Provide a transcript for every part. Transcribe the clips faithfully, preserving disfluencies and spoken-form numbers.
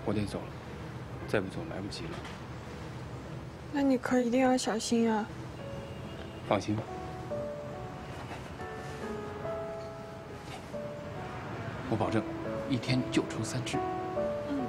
我得走了，再不走来不及了。 那你可一定要小心啊！ 放心吧。我保证，一天就出三只。 嗯。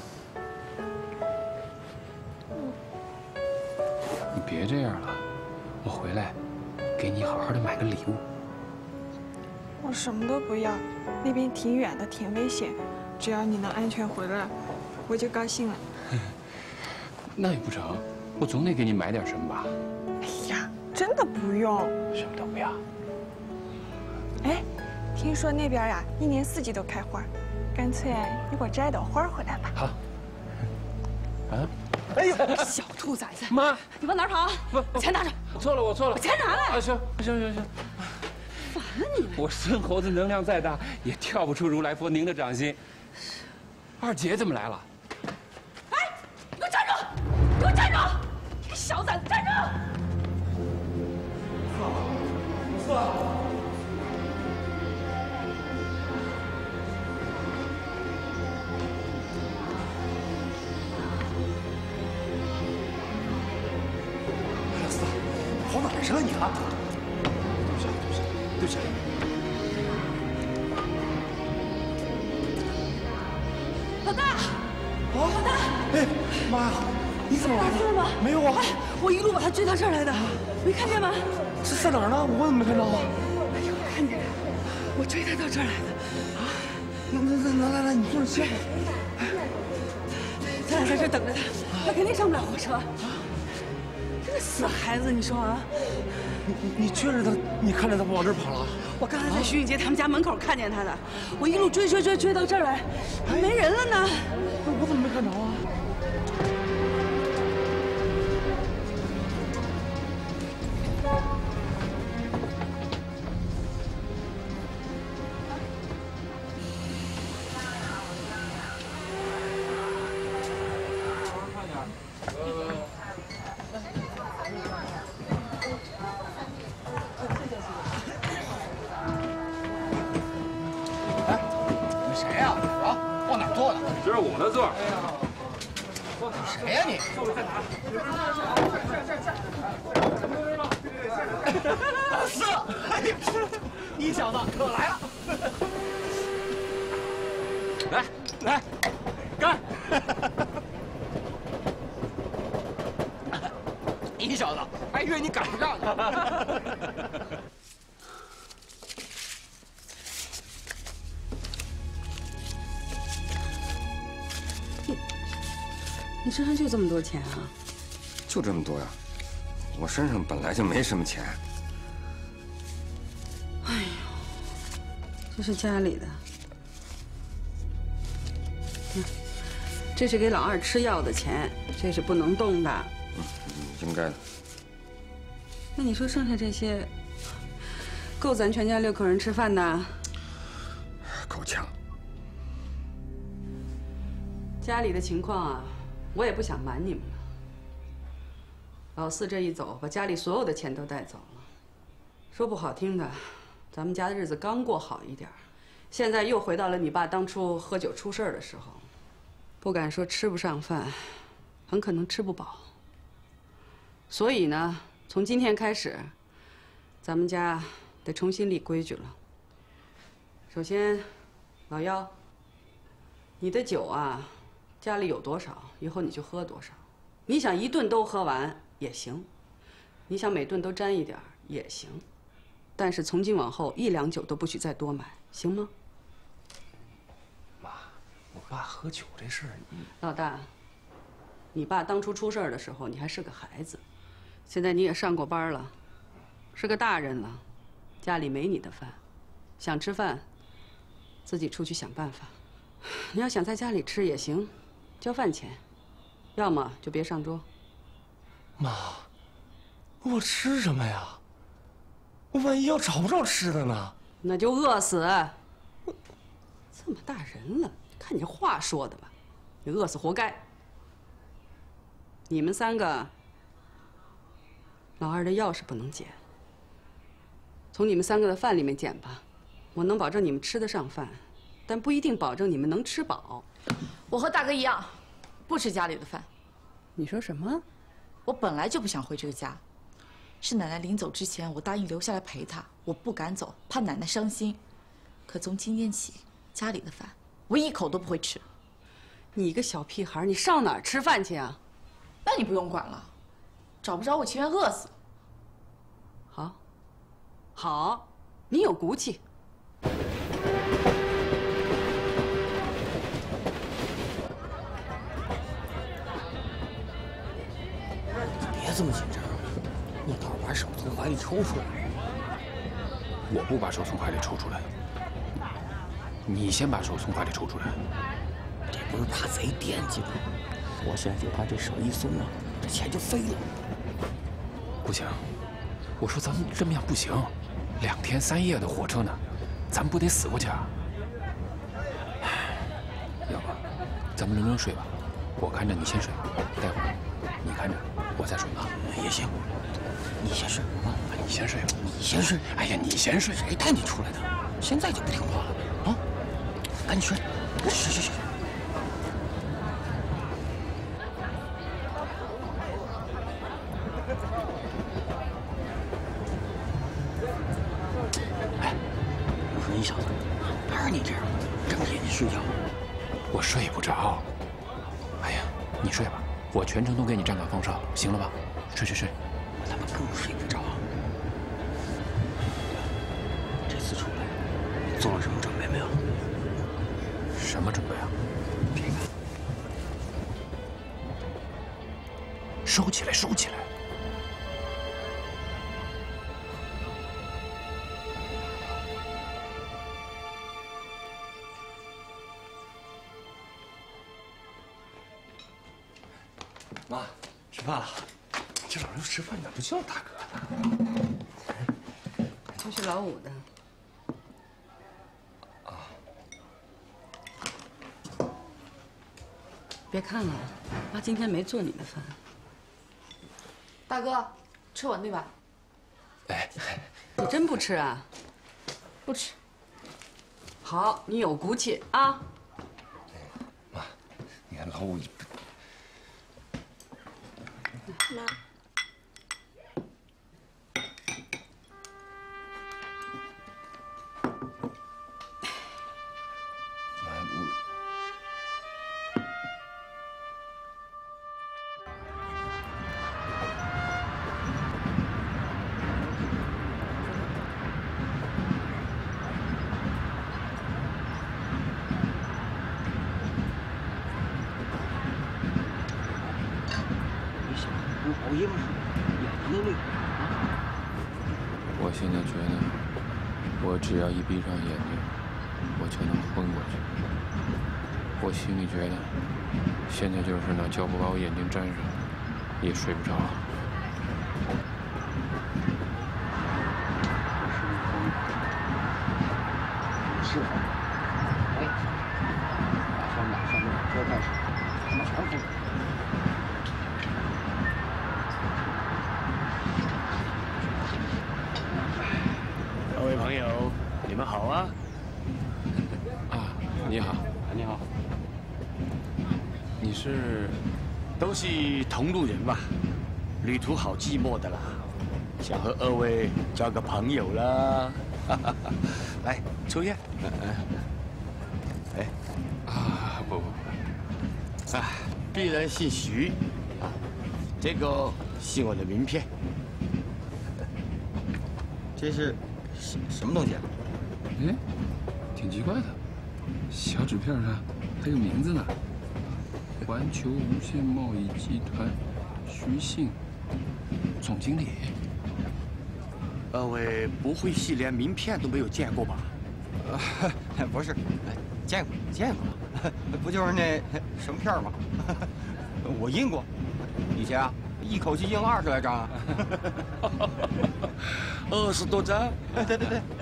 嗯。你别这样了，我回来给你好好的买个礼物。 我什么都不要，那边挺远的，挺危险。只要你能安全回来，我就高兴了。 那也不成，我总得给你买点什么吧？ 哎呀，真的不用。 什么都不要。 哎，听说那边呀，一年四季都开花，干脆你给我摘朵花回来吧。 好。啊！ 哎呦， 小兔崽子！ 妈， 你往哪儿跑？ 不， 钱拿着。 我错了，我错了。 把钱拿来。 啊，行行行行。 烦了你！ 我孙猴子能量再大，也跳不出如来佛您的掌心。二姐怎么来了？ 哎，你给我站住！给我站住！你小崽子，站住！ 错了，老四，跑哪儿去了你啊？对不起，对不起，对不起。 老大， 啊！ 老大， 哎，妈呀，你怎么来了？ 打死了吗？ 没有啊。 哎，我一路把他追到这儿来的，没看见吗？ 这在哪儿呢？我怎么没看到啊？ 哎呦，看见，我追他到这儿来的。 啊？那那那来来来，你坐着歇。 咱俩在这等着他，他肯定上不了火车。这个死孩子，你说啊？ 你你你确认他？你看见他往这儿跑了？ 我刚才在徐允杰他们家门口看见他的，我一路追追追追到这儿来，没人了呢。 我怎么没看着啊？ 这是我的座。 谁呀你？老四，哎呀，你小子可来了！ 来来，干！ 你小子还以为你赶不上呢。 你身上就这么多钱啊？ 就这么多呀，我身上本来就没什么钱。 哎呦，这是家里的，嗯，这是给老二吃药的钱，这是不能动的。 嗯，应该的。 那你说剩下这些，够咱全家六口人吃饭的？ 够呛。 家里的情况啊，我也不想瞒你们了。老四这一走，把家里所有的钱都带走了。说不好听的，咱们家的日子刚过好一点，现在又回到了你爸当初喝酒出事儿的时候。不敢说吃不上饭，很可能吃不饱。所以呢，从今天开始，咱们家得重新立规矩了。首先，老幺，你的酒啊，家里有多少，以后你就喝多少。你想一顿都喝完也行，你想每顿都沾一点也行，但是从今往后一两酒都不许再多买，行吗？ 妈，我爸喝酒这事儿， 老大，你爸当初出事儿的时候你还是个孩子，现在你也上过班了，是个大人了，家里没你的饭，想吃饭，自己出去想办法。你要想在家里吃也行，交饭钱，要么就别上桌。 妈，我吃什么呀？我万一要找不着吃的呢？ 那就饿死。这么大人了，看你这话说的吧，你饿死活该。你们三个，老二的药是不能减，从你们三个的饭里面减吧。我能保证你们吃得上饭，但不一定保证你们能吃饱。 我和大哥一样，不吃家里的饭。 你说什么？ 我本来就不想回这个家，是奶奶临走之前，我答应留下来陪她，我不敢走，怕奶奶伤心。可从今天起，家里的饭我一口都不会吃。 你一个小屁孩，你上哪儿吃饭去啊？ 那你不用管了，找不着我情愿饿死。 好，好，你有骨气。 别这么紧张，你倒是把手从怀里抽出来。 我不把手从怀里抽出来，你先把手从怀里抽出来。 这不是怕贼惦记吗？我现在就怕这手一松啊，这钱就飞了。 不行，我说咱们这么样不行，两天三夜的火车呢，咱们不得死过去啊？要不，咱们轮流睡吧，我看着你先睡，待会儿你看着我再睡啊。 也行，你先睡啊， 你先睡吧， 你先睡。 哎呀，你先睡。 谁带你出来的？现在就不听话了啊？赶紧睡，睡睡睡。哎，我说你小子，哪是你这样，睁着眼睛睡觉？ 我睡不着。哎呀，你睡吧，我全程都给你站岗放哨，行了吧？睡睡睡。 我他妈更睡不着。这次出来，你做了什么准备没有？ 什么准备啊？ 这个。 收起来，收起来。 妈，吃饭了。这老刘吃饭咋不叫大哥呢？ 这是老五的。 啊。 别看了，妈今天没做你的饭。 大哥，吃我那碗。 哎， 你真不吃啊？ 不吃。 好，你有骨气啊！ 妈，你看老五一。 妈。 熬夜吗？眼睛累啊！ 我现在觉得，我只要一闭上眼睛，我就能昏过去。我心里觉得，现在就是拿胶布把我眼睛粘上，也睡不着。 是吗？哎，马上马上那车开始，他妈全疯了。 各位朋友，你们好啊！ 啊，你好， 你好， 你是？ 都是同路人嘛，旅途好寂寞的啦，想和二位交个朋友啦。来抽烟。哎， 啊，不不不， 啊，鄙人姓徐，啊，这个是我的名片。 这是什什么东西啊？ 哎，挺奇怪的，小纸片上还有名字呢。环球无线贸易集团徐信总经理。 二位不会是连名片都没有见过吧？ 啊，不是，见过见过，不就是那什么片吗？我印过，以前啊，一口气印了二十来张啊。 二十多张？ 对对对。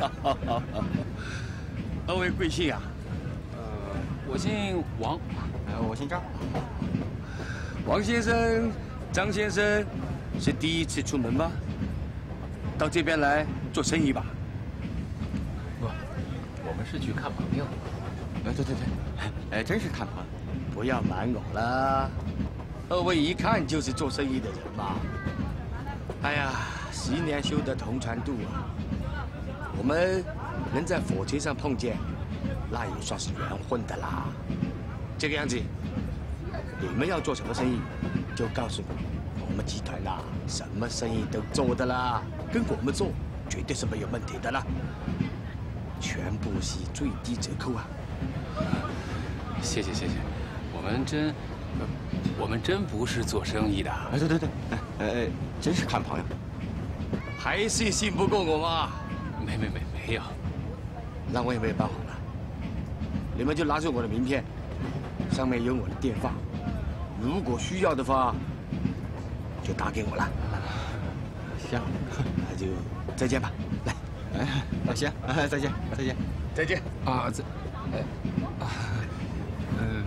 二位贵姓啊？ 呃，我姓王。 呃，我姓张。 王先生、张先生是第一次出门吗？到这边来做生意吧？ 不，我们是去看朋友。 哎，对对对，哎，真是看朋友。 不要瞒我了，二位一看就是做生意的人嘛。哎呀，十年修得同船渡啊，我们能在火车上碰见，那也算是缘分的啦。这个样子，你们要做什么生意，就告诉我，我们集团啦，什么生意都做的啦，跟我们做绝对是没有问题的啦，全部是最低折扣啊！ 谢谢谢谢，我们真，呃我们真不是做生意的。 哎，对对对，哎哎，真是看朋友。 还是信不过我吗？ 没没没没有， 那我也没有办法了，你们就拿着我的名片，上面有我的电话，如果需要的话，就打给我了。 行， 那就再见吧。来， 哎，行，哎，再见，再见， 再见啊，这，啊，嗯，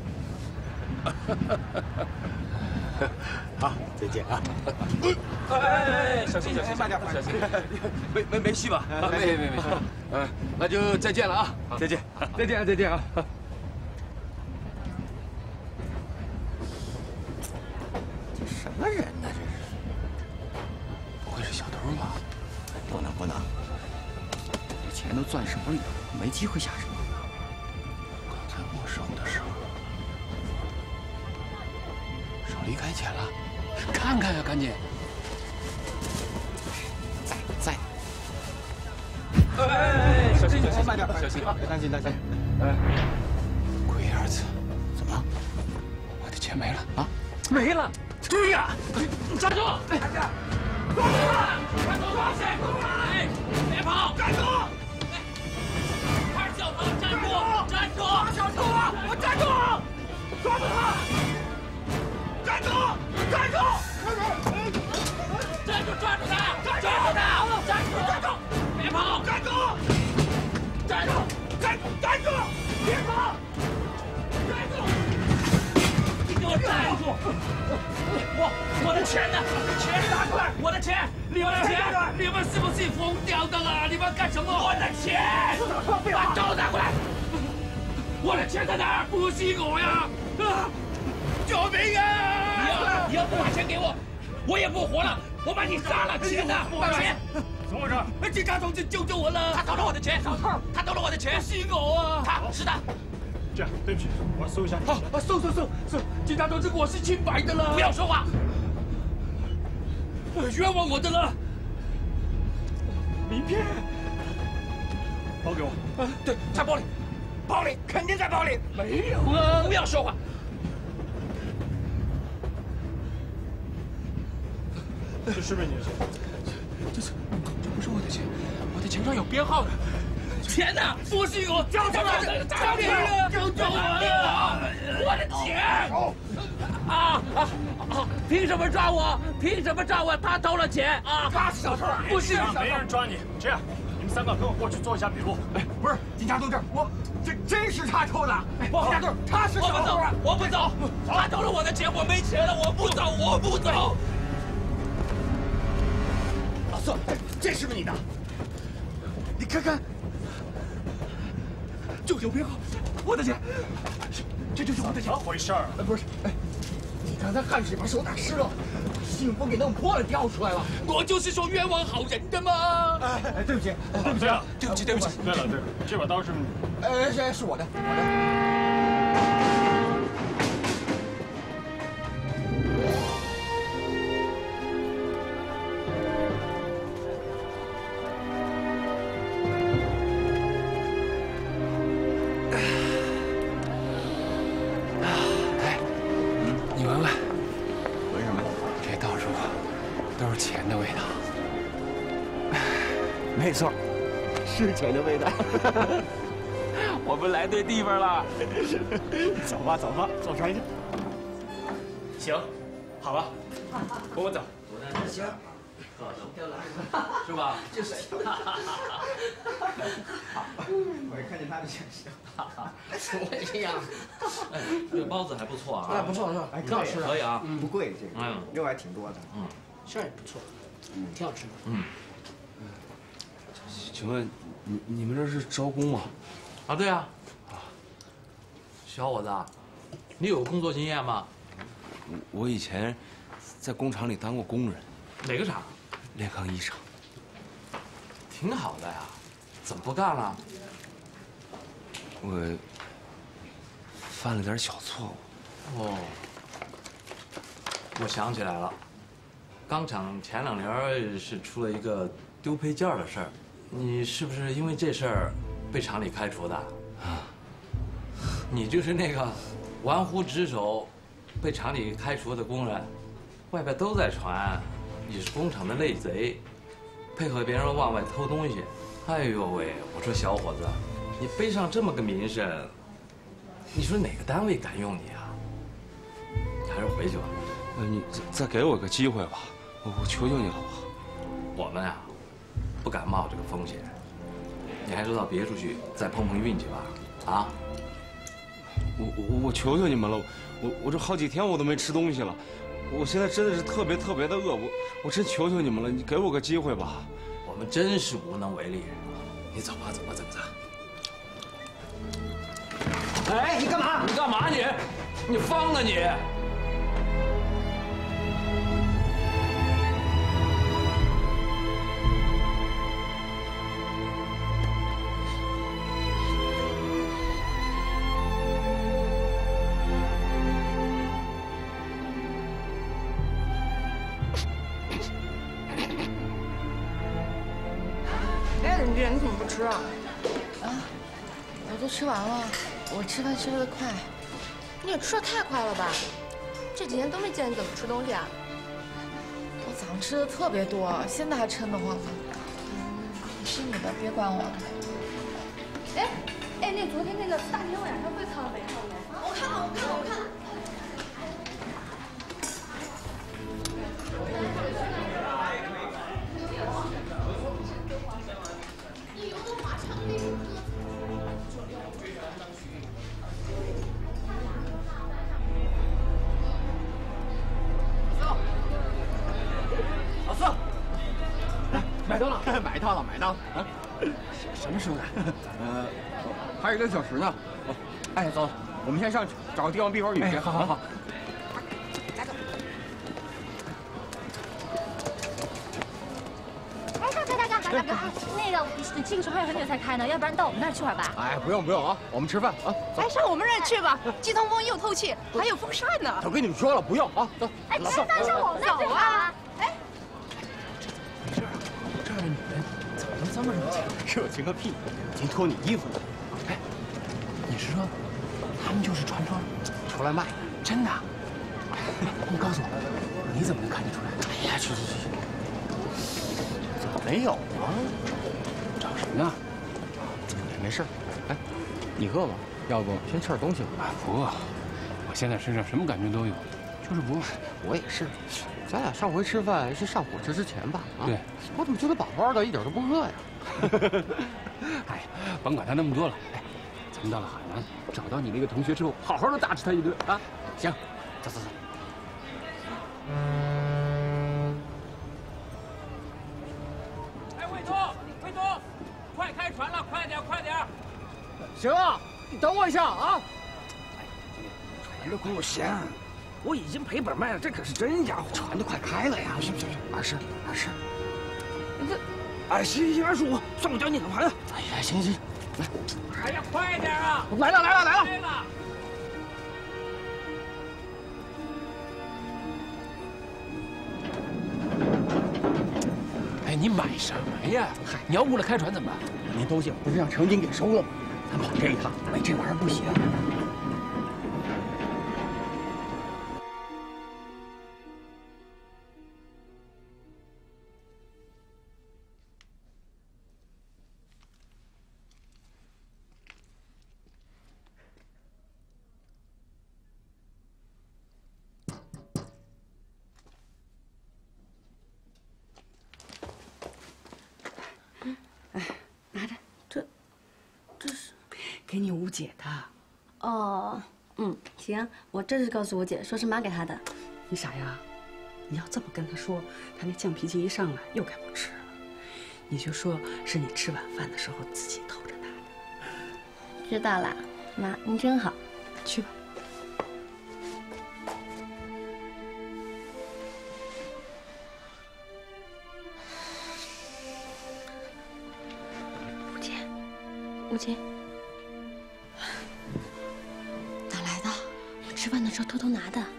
好，再见啊！ 哎，小心小心， 慢点， 小心， 没没没戏吧？ 没没没没事， 嗯，那就再见了啊！再见， 再见再见啊！ 这什么人呢？这是， 不会是小偷吧？ 不能不能，这钱都攥手里了，没机会下手。 刚才没收的时候，手里开钱了，看看呀，赶紧！ 在。 哎，小心小心， 慢点， 小心， 别担心担心。 哎，鬼儿子， 怎么？ 我的钱没了啊？ 没了！对呀，站住！哎呀，抓住他！快走，抓谁？哎，别跑！站住！快叫他站住！站住！小偷啊！我站住！抓住他！站住！站住！站住！抓住他！抓住他！站住！站住！别跑！站住！站住！站住！站住！别跑！站住！你给我站住！我我的钱呢？钱拿出来！我的钱！你们的钱！你们是不是疯掉的了？你们干什么？我的钱！把刀拿过来！我的钱在哪儿？不是我呀！啊！救命啊！你要你要不把钱给我，我也不活了！我把你杀了！钱呢？把钱！怎么回事？警察同志救救我了！他偷了我的钱！小偷！他偷了我的钱！是我啊！他是的。 这样，对不起，我要搜一下你的好，啊，搜搜搜搜！警察同志，我是清白的了。不要说话，冤枉我的了。名片， 包给我。 啊，对，在包里，包里肯定在包里。没有啊！不要说话。 这是不是你的钱？ 这是，这不是我的钱，我的钱上有编号的。钱呢？不是我，交出来！交出来！救救我呀！我的钱！啊啊啊！凭什么抓我？凭什么抓我？他偷了钱啊！他是小偷，不是小偷。 没人抓你。这样，你们三个跟我过去做一下笔录。 哎，不是，警察同志，我这真是他偷的。哎，警察同志，他是我不走，我不走，他偷了我的钱，我没钱了，我不走，我不走。 老四，这是不是你的？你看看。就有编号，我的钱，这就是我的钱。 怎么回事儿？ 哎，不是，哎，你刚才汗水把手打湿了，信封给弄破了，掉出来了。 我就是说冤枉好人的嘛。 哎哎，对不起，对不起， 对不起，对不起。 对了对了，这把刀是不是你？ 哎，这是我的，我的。 钱的味道， 没错，是钱的味道。 我们来对地方了。 走吧，走吧，走出去。 行，好吧，跟我走。 行， 是吧？ 就是。我一看见他就想笑。 我也这样。哎，这包子还不错啊。 哎，不错不错，哎，挺好吃的。 可以啊， 不贵这个， 嗯， 肉还挺多的。 嗯。 馅儿也不错，嗯，挺好吃的。 嗯， 请问你你们这是招工吗？ 啊，对啊。 小伙子，你有工作经验吗？ 我以前在工厂里当过工人。 哪个厂？ 炼钢一厂。 挺好的呀，怎么不干了？ 我犯了点小错误。 哦，我想起来了，钢厂前两年是出了一个丢配件的事儿，你是不是因为这事儿被厂里开除的？啊，你就是那个玩忽职守、被厂里开除的工人，外边都在传你是工厂的内贼，配合别人往外偷东西。哎呦喂，我说小伙子，你背上这么个名声，你说哪个单位敢用你啊？还是回去吧。 呃，你再再给我个机会吧，我我求求你了吧。 我们啊，不敢冒这个风险，你还是到别处去再碰碰运气吧。啊！ 我我我求求你们了，我我这好几天我都没吃东西了，我现在真的是特别特别的饿，我我真求求你们了，你给我个机会吧。 我们真是无能为力。你走吧，走吧，走吧。哎，你干嘛？你干嘛你？你疯了你！ 哎，林姐，你怎么不吃啊？ 啊，我都吃完了。我吃饭吃的快。 你也吃的太快了吧？这几天都没见你怎么吃东西啊？ 我早上吃的特别多，现在还撑得慌呢。是你的，别管我了。 哎哎，那昨天那个四大天王演唱会看了没？看了没？我看了，我看了，我看了。 老四，来买到了，买到了，买到了啊！什么时候来？呃，还有一个小时呢。哎，走，我们先上去找个地方避会儿雨去。好好好。 哎，大哥大哥大哥，那个这个时候还有很久才开呢，要不然到我们那儿去会儿吧？ 哎，不用不用啊，我们吃饭啊。 哎，上我们这儿去吧，既通风又透气，还有风扇呢。 都跟你们说了，不用啊，走。 哎，吃饭上我们那儿走啊！哎， 这儿的女人怎么这么热情？热情个屁！已经脱你衣服了。哎，你是说他们就是传说出来卖的？真的？你告诉我，你怎么能看得出来？哎呀，去去去！怎么没有啊？找什么呢？没事。哎，你饿吗？要不先吃点东西吧？ 不饿，我现在身上什么感觉都有，就是不饿。 我也是。咱俩上回吃饭是上火车之前吧？啊， 对。 我怎么觉得饱饱的，一点都不饿呀？ 哎呀，甭管他那么多了。哎，咱们到了海南，找到你那个同学之后，好好的大吃他一顿啊！行，走走走。 哎，魏东，魏东，快开船了，快点，快点！ 行啊，你等我一下啊！ 船都给我闲，我已经赔本卖了，这可是真家伙。 船都快开了呀！ 行行行，二十，二十。 这， 哎，行行，二十五，算我交你的盘了。 哎呀，行行，来。 哎呀，快点啊！ 来了来了来了！ 来了。 哎，你买什么呀？嗨，你要误了开船怎么办？ 那东西不是让程金给收了吗？咱跑这一趟，没这玩意儿不行。 给你吴姐的。 哦，嗯，行，我这就告诉我姐，说是妈给她的。 你傻呀？你要这么跟她说，她那犟脾气一上来，又该不吃了。你就说是你吃晚饭的时候自己偷着拿的。 知道了，妈，您真好。 去去吧。吴姐，吴姐， 哪来的？ 我吃饭的时候偷偷拿的。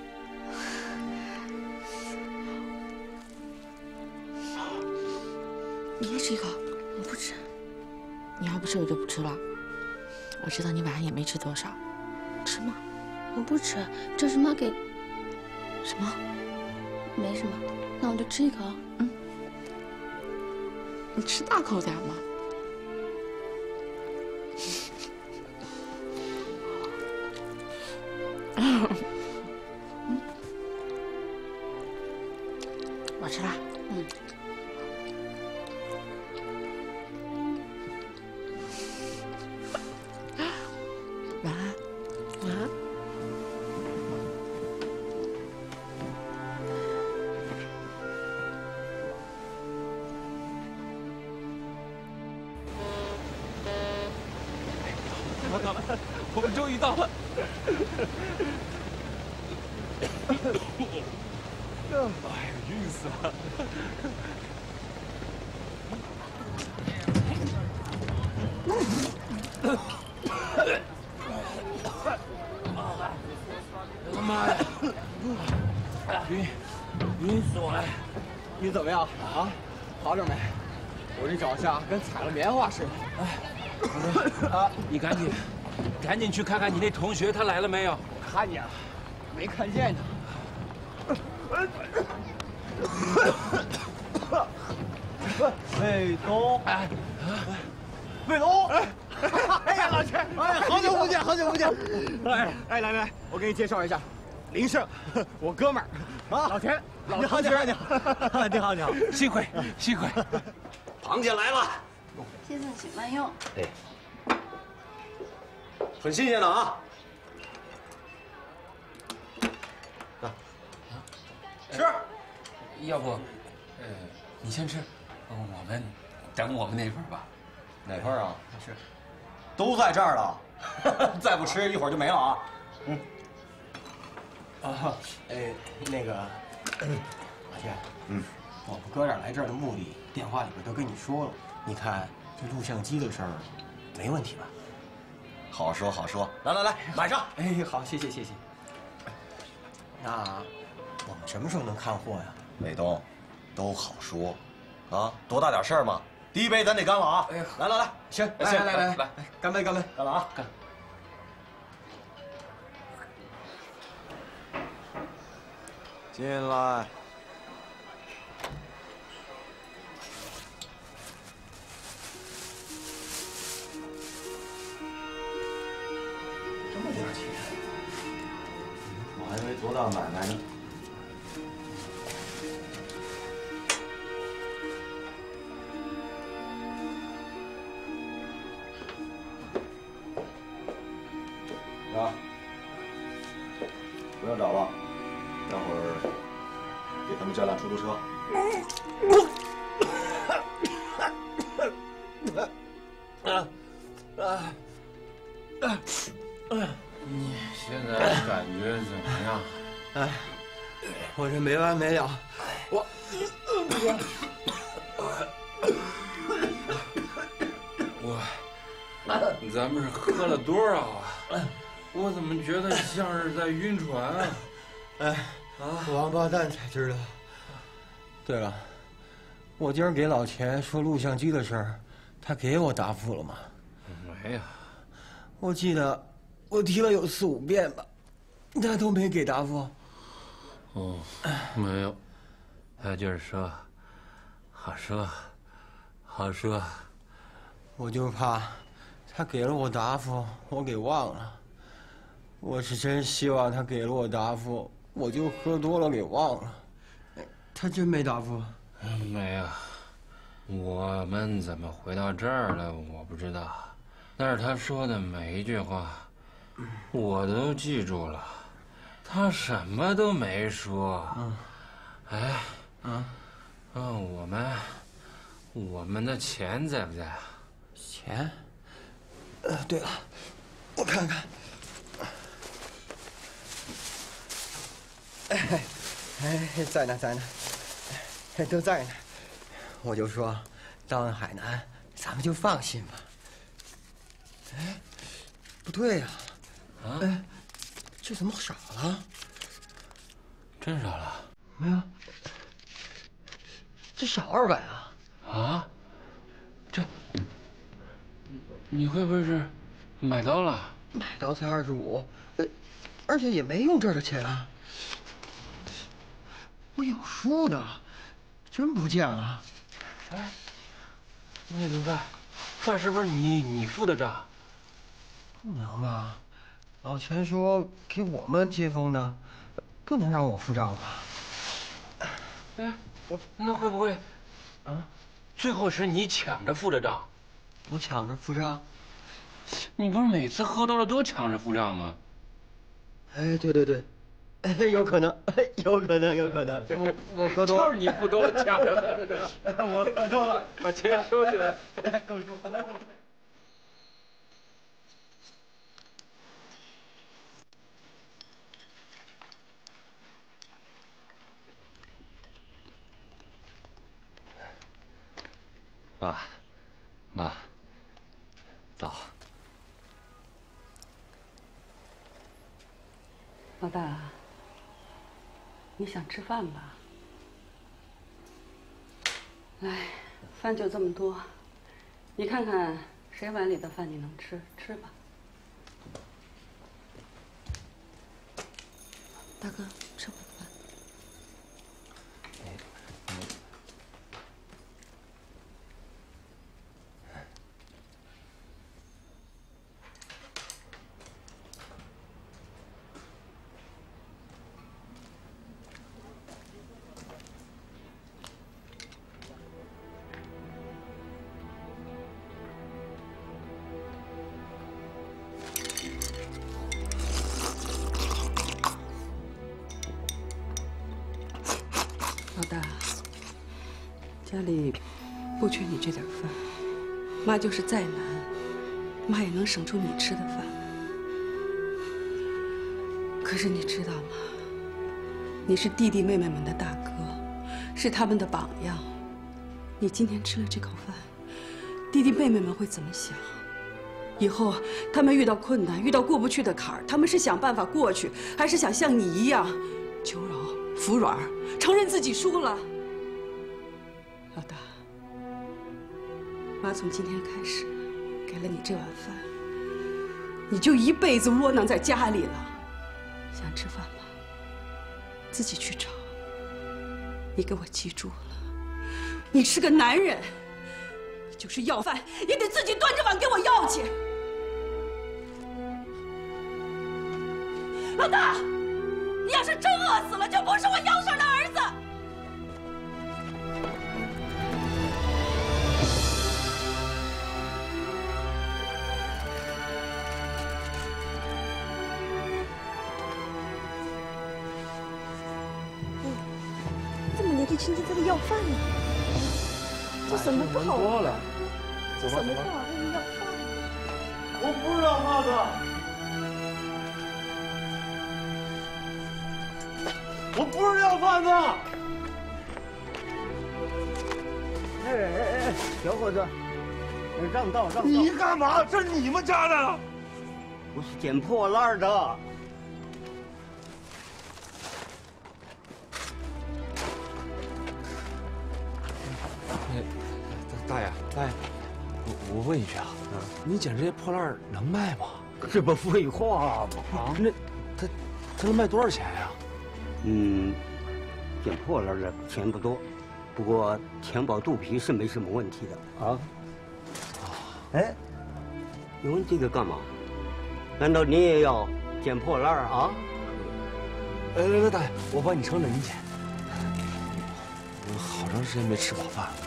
你也吃一口？ 我不吃。 你要不吃我就不吃了。我知道你晚上也没吃多少。 吃吗？我不吃，这是妈给。 什么？ 没什么，那我就吃一口。 嗯。你吃大口点嘛。我吃了。 嗯。 晚安。 晚安。 到了，我们终于到了。哎呀，晕死了！ 我的妈呀！晕，晕死我了！你怎么样啊？好点没？我这脚下跟踩了棉花似的。 哎，啊，你赶紧，赶紧去看看你那同学他来了没有？ 看见了，没看见他。卫东，哎，卫东，哎呀，老钱，哎，好久不见，好久不见。哎，哎，来来，我给你介绍一下，林胜，我哥们儿啊，老钱，老同学，你好，你好，你好， 幸会，幸会。 螃蟹来了， 先生请慢用。 哎，很新鲜的啊。啊，吃。 要不，呃，你先吃，我们等我们那份吧。 哪份啊？是，都在这儿了，再不吃一会儿就没了啊。嗯。 啊，哎，那个，老天， 嗯， 我们哥俩来这儿的目的，电话里边都跟你说了。你看这录像机的事儿，没问题吧？ 好说好说，来来来，买上。 哎，好，谢谢谢谢。那我们什么时候能看货呀？ 卫东，都好说，啊，多大点事儿嘛。第一杯咱得干了啊！哎，来来来， 行，来来来来来，干杯干杯， 干了啊！ 干。 进来。 这么点钱， 我还以为多大买卖呢。啊，不用找了，待会儿给他们叫辆出租车。 啊啊啊！你现在感觉怎么样？ 哎，我这没完没了，我我，咱们是喝了多少啊？我怎么觉得像是在晕船啊？ 哎，啊，王八蛋才知道。对了，我今儿给老钱说录像机的事儿，他给我答复了吗？ 没呀。 我记得我提了有四五遍吧，他都没给答复。 哦，没有。他就是说，好说，好说。 我就怕他给了我答复，我给忘了。我是真希望他给了我答复，我就喝多了给忘了。他真没答复？ 没有。我们怎么回到这儿了？我不知道。但是他说的每一句话，我都记住了。他什么都没说。嗯。哎。嗯。啊，我们，我们的钱在不在啊？ 钱？呃，对了，我看看。 哎，哎，在呢，在呢，都在呢。我就说，到了海南，咱们就放心吧。哎，不对呀，啊，哎，这怎么少了？ 真少了？ 没有，这少二百啊！ 啊？这，你会不会是买刀了？ 买刀才二十五，呃，而且也没用这儿的钱啊。我有数的，真不见了。 哎，那怎么办？饭是不是你你付的账？ 不能吧？老钱说给我们接风的，不能让我付账吧？ 哎，我那会不会，啊，最后是你抢着付的账？ 我抢着付账？ 你不是每次喝多了都抢着付账吗？ 哎，对对对，哎，有可能，哎，有可能，有可能。我我喝多了， 就是你付多了抢着喝的。 我喝多了， 把钱收起来。 够数。 爸，妈，早。 老大，你想吃饭吧？来，饭就这么多，你看看谁碗里的饭你能吃，吃吧。 大哥，吃我的饭。 老大，家里不缺你这点饭，妈就是再难，妈也能省出你吃的饭。可是你知道吗？你是弟弟妹妹们的大哥，是他们的榜样。你今天吃了这口饭，弟弟妹妹们会怎么想？以后他们遇到困难、遇到过不去的坎儿，他们是想办法过去，还是想像你一样求饶、服软？承认自己输了，老大，妈从今天开始给了你这碗饭，你就一辈子窝囊在家里了。想吃饭吗？自己去找。你给我记住了，你是个男人，你就是要饭也得自己端着碗给我要去。老大，你要是真饿死了，就不是我杨婶的儿子。 这么年纪轻轻在这要饭呢，这什么不好？ 多了， 这什么不好？这要饭？ 我不是要饭的。我不是要饭的！哎哎哎，小伙子，让道让道！ 你干嘛？这是你们家的。 我是捡破烂的。 大爷，大爷，我我问一句啊，你捡这些破烂能卖吗？ 这不废话吗？啊， 那他他能卖多少钱呀？ 嗯，捡破烂的钱不多，不过填饱肚皮是没什么问题的啊。哎，你问这个干嘛？难道你也要捡破烂啊？ 来来来，大爷，我帮你称着，你捡。我好长时间没吃饱饭了。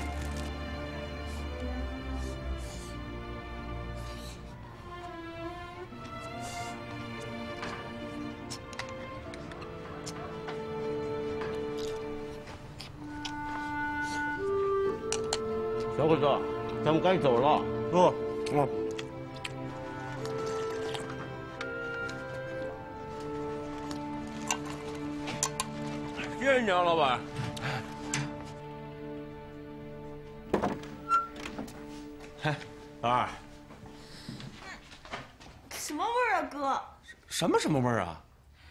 小伙子，咱们该走了。哦，哦。 谢谢你啊，老板。 嘿，老二， 什么味儿啊，哥？ 什么什么味儿啊？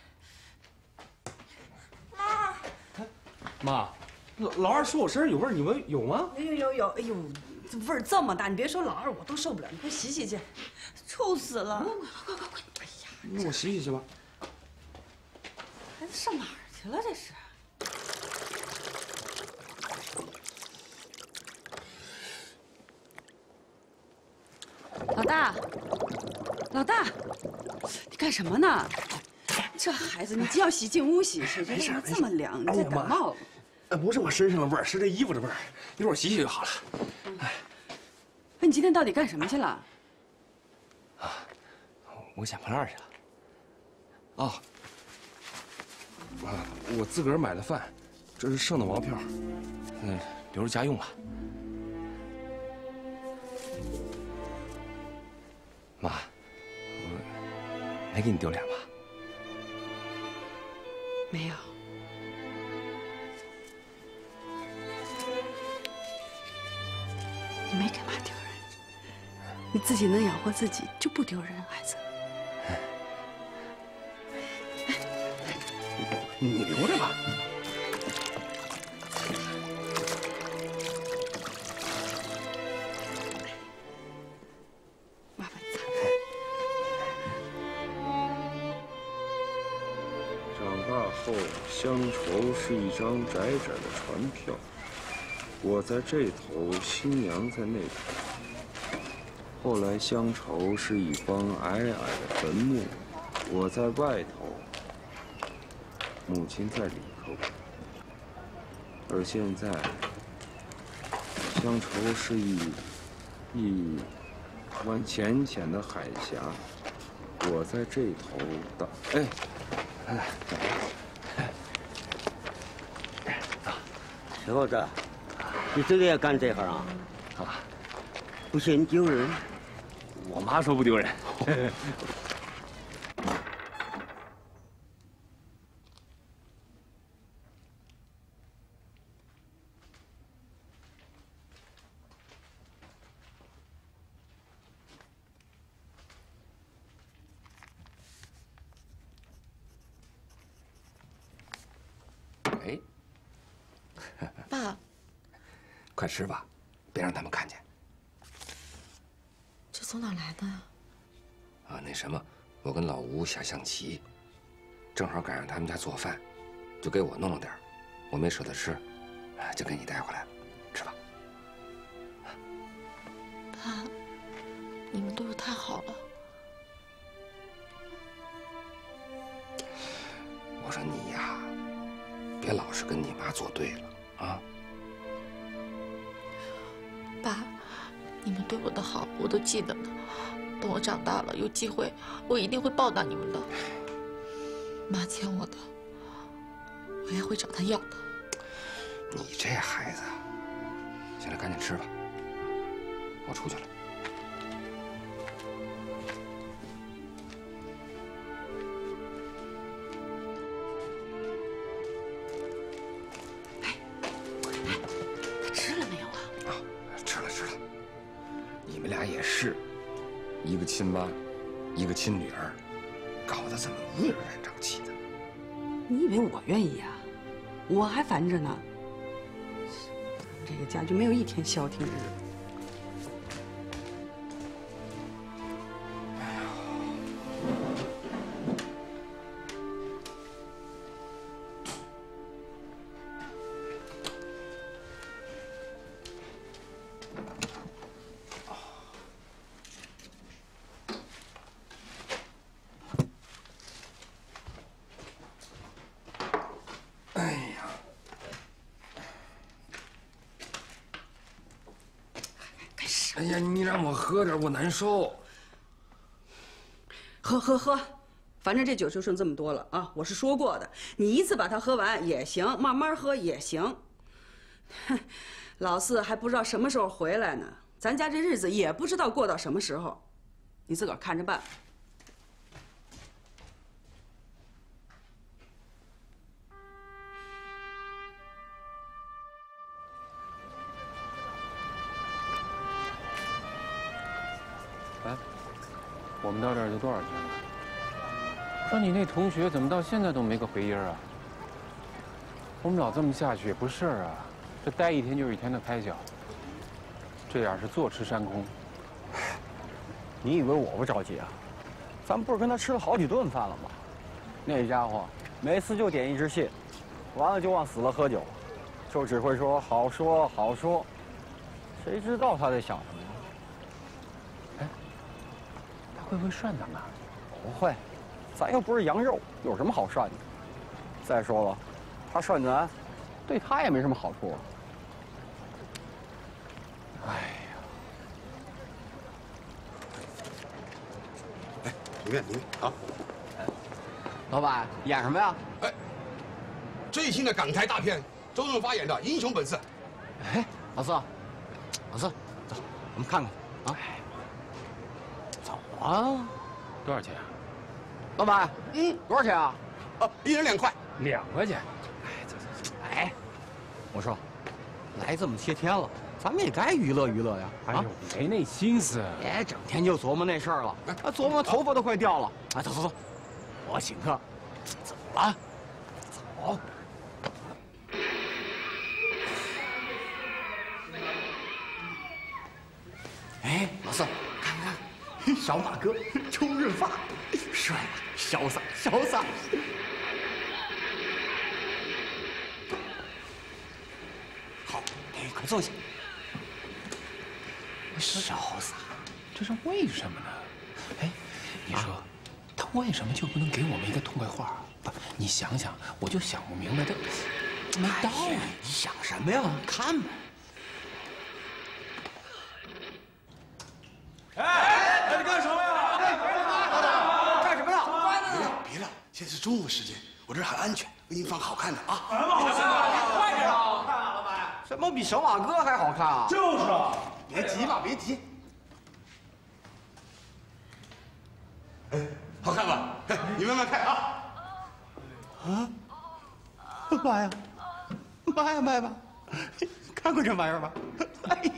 妈， 妈，老老二说我身上有味儿，你们有吗？ 有有有，哎呦，这味儿这么大，你别说老二，我都受不了。你快洗洗去， 臭死了！ 快快快快！哎呀， 那我洗洗去吧。 孩子上哪儿去了？这是。 老大，老大，你干什么呢？这孩子，你既要洗进屋洗洗，这天这么凉，你再感冒。 呃，不是我身上的味儿，是这衣服的味儿。一会儿我洗洗就好了。 哎，那你今天到底干什么去了？ 啊，我捡破烂去了。哦，啊，我自个儿买的饭，这是剩的毛票，嗯，留着家用吧。 妈，我没给你丢脸吧？ 没有。你没给妈丢人，你自己能养活自己就不丢人，孩子。 你留着吧。 后，乡愁是一张窄窄的船票，我在这头，新娘在那头。后来，乡愁是一方矮矮的坟墓，我在外头，母亲在里头。而现在，乡愁是一一湾浅浅的海峡，我在这头的，哎，哎。 小伙子，你真的要干这行啊？啊，不嫌丢人？ 我妈说不丢人。 哎。 爸， 快吃吧，别让他们看见。 这从哪来的呀？ 啊，那什么，我跟老吴下象棋，正好赶上他们家做饭，就给我弄了点我没舍得吃，就给你带回来了，吃吧。 爸，你们对我太好了。 我说你呀，别老是跟你妈作对了。 啊， 爸，你们对我的好我都记得呢。等我长大了，有机会，我一定会报答你们的。妈欠我的，我也会找她要的。 你这孩子，行了，赶紧吃吧，我出去了。 是，一个亲妈，一个亲女儿，搞得这么乌烟瘴气的。 你以为我愿意啊？我还烦着呢。这个家就没有一天消停日子。 哎呀，哎呀，你让我喝点，我难受。 喝喝喝，反正这酒就剩这么多了啊！我是说过的，你一次把它喝完也行，慢慢喝也行。哼，老四还不知道什么时候回来呢，咱家这日子也不知道过到什么时候，你自个儿看着办。 我们到这儿都多少天了？说你那同学怎么到现在都没个回音啊？我们老这么下去也不是啊，这待一天就是一天的开销。这样是坐吃山空。 你以为我不着急啊？咱不是跟他吃了好几顿饭了吗？那家伙每次就点一支蟹，完了就往死了喝酒，就只会说好说好说，谁知道他在想什么呀？ 哎，他会不会涮咱们？ 不会，咱又不是羊肉，有什么好涮的？再说了，他涮咱，对他也没什么好处啊。 哎呀， 哎，里面里面啊！ 老板演什么呀？ 哎，最新的港台大片，周润发演的《英雄本色》。 哎，老四，老四，走，我们看看啊。走啊！ 多少钱啊？ 老板，嗯，多少钱啊？ 哦，一人两块。 两块钱。 哎，走走走。哎，我说，来这么些天了，咱们也该娱乐娱乐呀。 哎呦，没那心思。 别整天就琢磨那事儿了，啊，琢磨头发都快掉了。哎，走走走，我请客。走啊，走。哎，老四，看看看，小马哥周润发，帅吧？潇洒潇洒。好，哎，快坐下。潇洒， 这是为什么呢？哎，你说，他为什么就不能给我们一个痛快话？不，你想想，我就想不明白，这没道理。 你想什么呀？看吧。 哎，你干什么呀？ 干什么呀？ 别了，现在是中午时间，我这儿很安全，给你放好看的啊。 什么好看的？快点啊！看啊，老板，什么比小马哥还好看啊？ 就是啊，别急嘛，别急。哎，好看吧？哎，你慢慢看啊。 啊！妈呀！妈呀妈呀！看过这玩意儿吗？哎呀！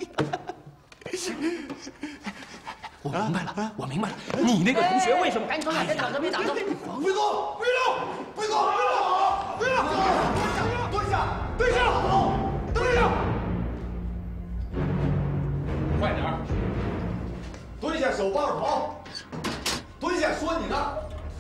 我明白了，我明白了，你那个同学为什么？赶紧坐下，别挡着，别挡着。 别动，别动，别动，别动，蹲下，蹲下，蹲下， 快点儿， 蹲下，手抱着头，蹲下，说你呢。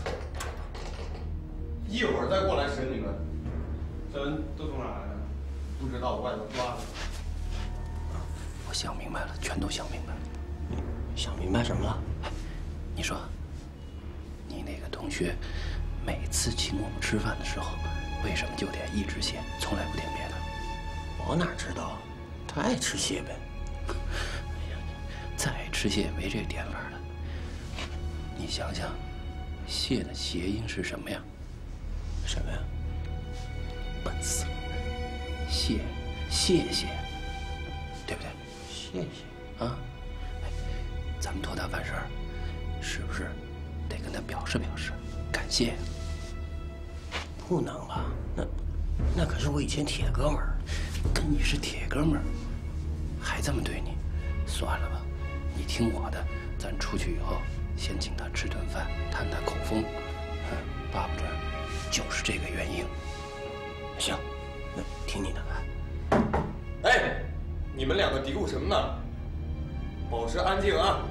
一会儿再过来审你们。这人都从哪来的？不知道，外头抓的。 我想明白了，全都想明白了。 想明白什么了？ 你说，你那个同学每次请我们吃饭的时候，为什么就点一只蟹，从来不点别的？ 我哪知道？他爱吃蟹呗。 哎呀，再爱吃蟹没这点法的。你想想，蟹的谐音是什么呀？ 什么呀？ 本色。谢，谢谢，对不对？ 谢谢啊。咱们托他办事儿，是不是得跟他表示表示感谢？ 不能吧？那那可是我以前铁哥们儿， 跟你是铁哥们儿，还这么对你，算了吧，你听我的，咱出去以后先请他吃顿饭，探探口风，嗯，巴不准就是这个原因。 行，那听你的。 哎，你们两个嘀咕什么呢？保持安静啊！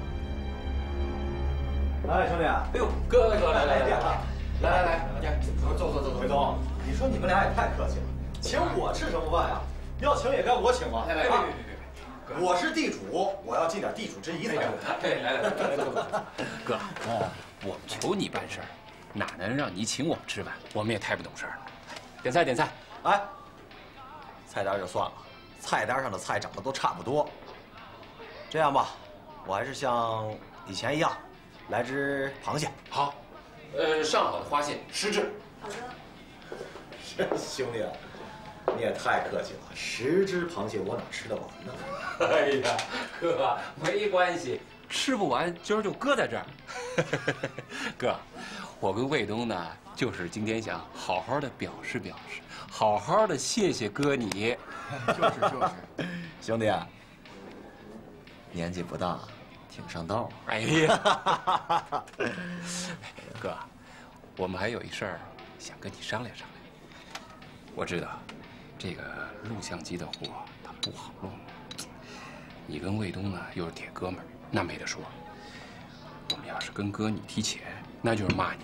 哎，兄弟，哎呦，哥哥来来来来来来来， 坐坐坐坐。魏东，你说你们俩也太客气了，请我吃什么饭呀？要请也该我请吧？ 来来，别别别别， 我是地主，我要尽点地主之谊才对。 对，来来来来来， 哥，我们求你办事儿，哪能让你请我们吃饭？我们也太不懂事儿了。点菜点菜， 哎，菜单就算了，菜单上的菜长得都差不多。这样吧，我还是像以前一样，来只螃蟹。 好，呃，上好的花蟹，十只。 好的。 兄弟，你也太客气了，十只螃蟹我哪吃得完呢？ 哎呀，哥，没关系，吃不完今儿就搁在这儿。哥，我跟卫东呢，就是今天想好好的表示表示，好好的谢谢哥你。 就是就是，兄弟啊。年纪不大， 挺上道。 哎呀，哥，我们还有一事儿想跟你商量商量。我知道，这个录像机的货它不好弄。你跟卫东呢又是铁哥们儿，那没得说。我们要是跟哥你提钱，那就是骂你。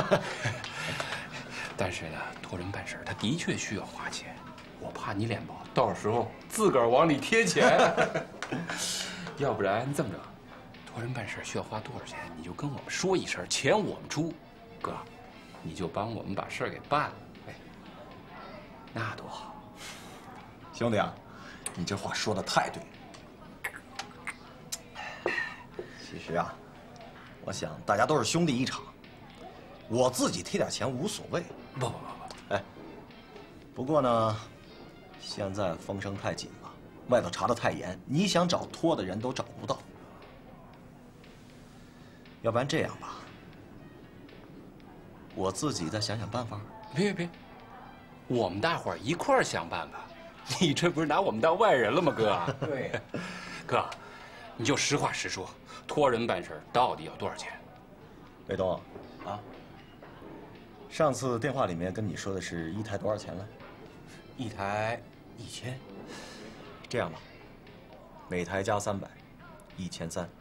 但是呢，托人办事他的确需要花钱，我怕你脸薄，到时候自个儿往里贴钱。要不然这么着，托人办事需要花多少钱，你就跟我们说一声，钱我们出，哥，你就帮我们把事儿给办了，哎，那多好。 兄弟啊，你这话说的太对。其实啊，我想大家都是兄弟一场，我自己贴点钱无所谓。 不不不不， 哎，不过呢，现在风声太紧了，外头查得太严，你想找托的人都找不到。要不然这样吧，我自己再想想办法。 别别别，我们大伙儿一块儿想办法。你这不是拿我们当外人了吗，哥？ 对， 哥，你就实话实说，托人办事到底要多少钱？ 卫东，啊，上次电话里面跟你说的是一台多少钱了？ 一台一千。 这样吧，每台加三百，一千三。